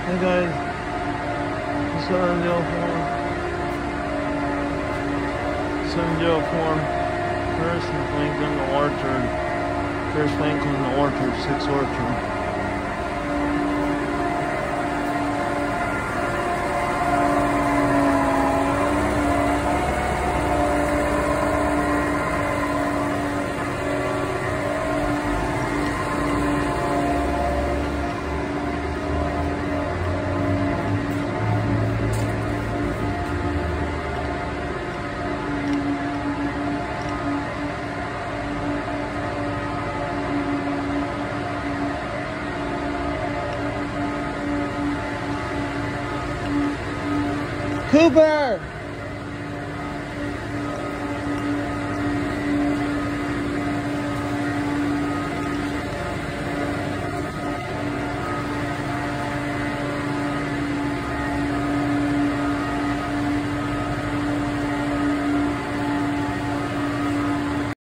Hey guys, Southern Jail Form. Southern Jail Form. First Lincoln Orchard. First Lincoln Orchard, 6 Orchard. Cooper!